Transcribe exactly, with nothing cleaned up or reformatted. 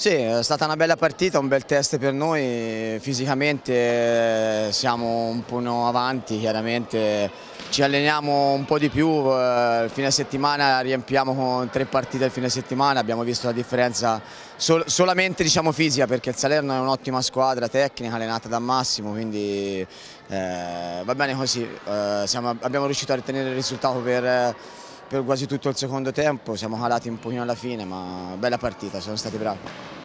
Sì, è stata una bella partita, un bel test per noi, fisicamente eh, siamo un po' avanti, chiaramente ci alleniamo un po' di più, eh, il fine settimana riempiamo con tre partite il fine settimana, abbiamo visto la differenza sol solamente diciamo, fisica, perché il Salerno è un'ottima squadra tecnica, allenata da Massimo, quindi eh, va bene così, eh, siamo, abbiamo riuscito a ottenere il risultato per, per quasi tutto il secondo tempo, siamo calati un pochino alla fine, ma bella partita, siamo stati bravi.